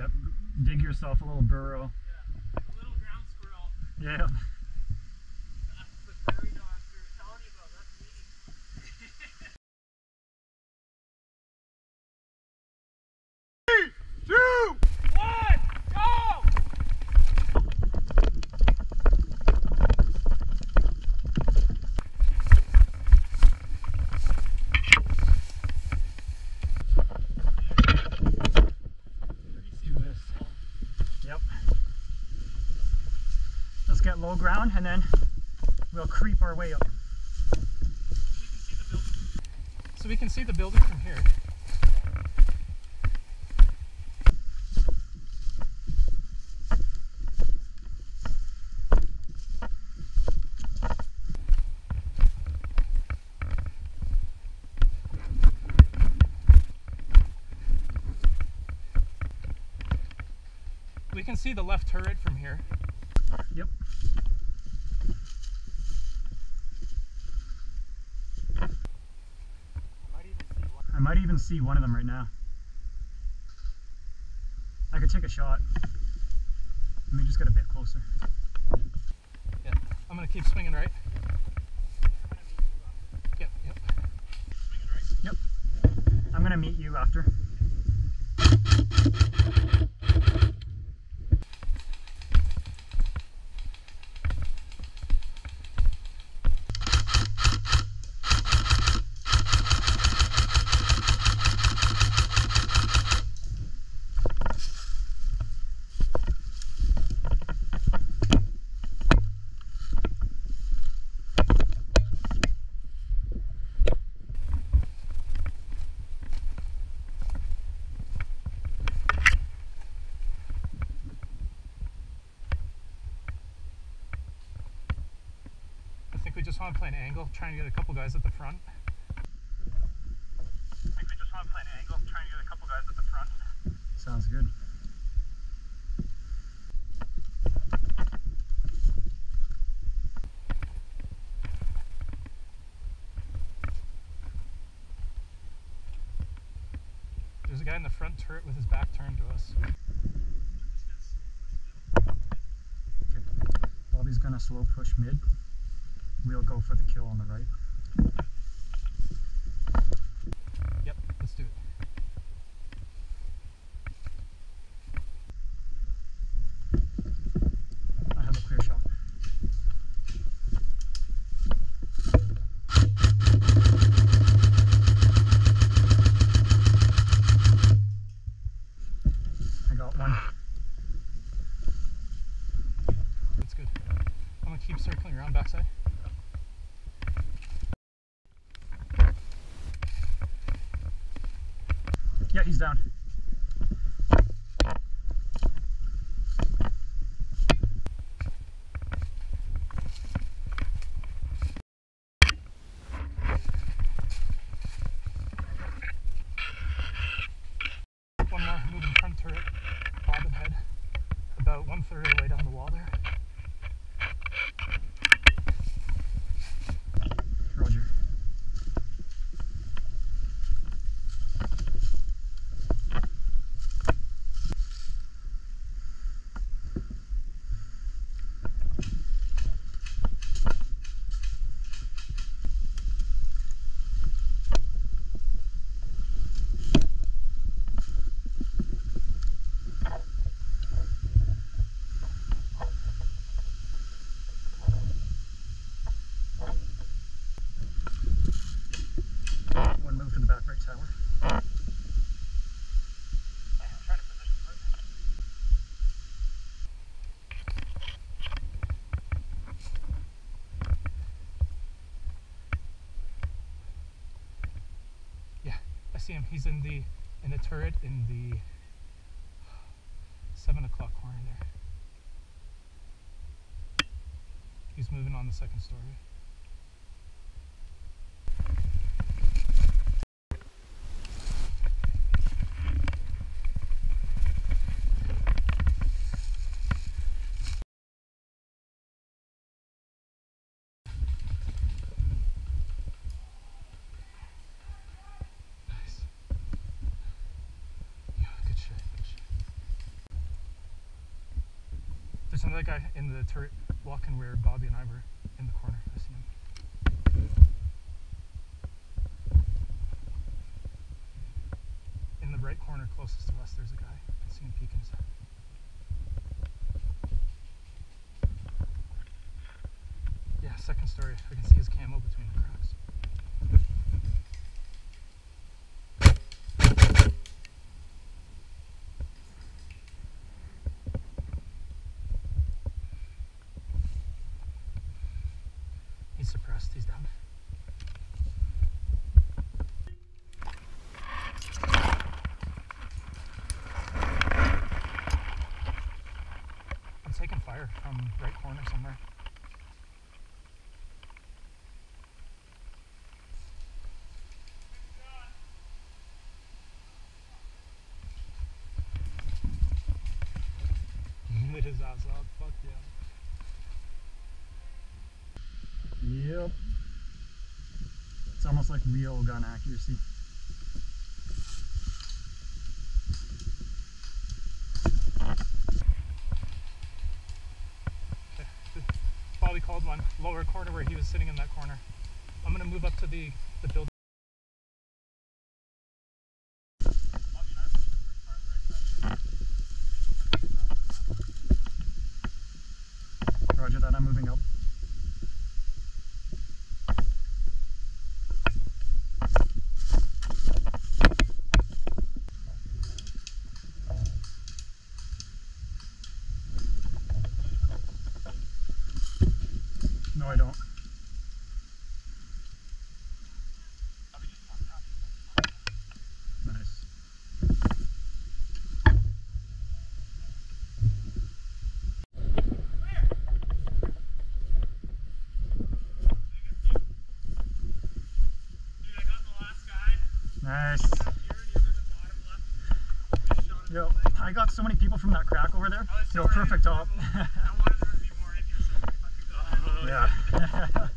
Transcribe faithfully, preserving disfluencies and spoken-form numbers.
Yep. Dig yourself a little burrow. Yeah. A little ground squirrel. Yeah. That's the prairie dogs we were telling you about. That's me. Three, two, one, go! Yep. Let's get low ground and then we'll creep our way up. So we can see the building from here. We can see the left turret from here. Yep. I might even see one of them right now. I could take a shot. Let me just get a bit closer. Yeah, I'm gonna keep swinging right. Yep, yep. Swinging right. Yep. I'm gonna meet you after. I think we just want to play an angle, trying to get a couple guys at the front. I think we just want to play an angle, trying to get a couple guys at the front. Sounds good. There's a guy in the front turret with his back turned to us. Okay. Bobby's gonna slow push mid. We'll go for the kill on the right. Yep, let's do it. I have a clear shot. I got one. That's good. I'm gonna keep circling around backside. Yeah, he's down. One more moving front turret, bobbing head, about one third of the way down the wall there. Roger. One move to the back right tower. I'm trying to position for it. Yeah, I see him. He's in the in the turret in the seven o'clock corner there. He's moving on the second story. Nice. Yeah, good shit, good shit. there's another guy in the turret walking where Bobby and I were in the corner. I see him. In the right corner closest to us, there's a guy. I see him peeking his head. Yeah, second story. I can see his camo between the cracks. He's suppressed. He's down. I'm taking fire from right corner somewhere. Lit his ass up. Fuck yeah. Yep. It's almost like real gun accuracy. Okay. Bobby called one lower corner where he was sitting in that corner. I'm gonna move up to the, the building. Roger that, I'm moving up. No, I don't. Nice. Nice. Yo, I got so many people from that crack over there. Yo, perfect top. I wanted there to be more in here so if I could go. Yeah.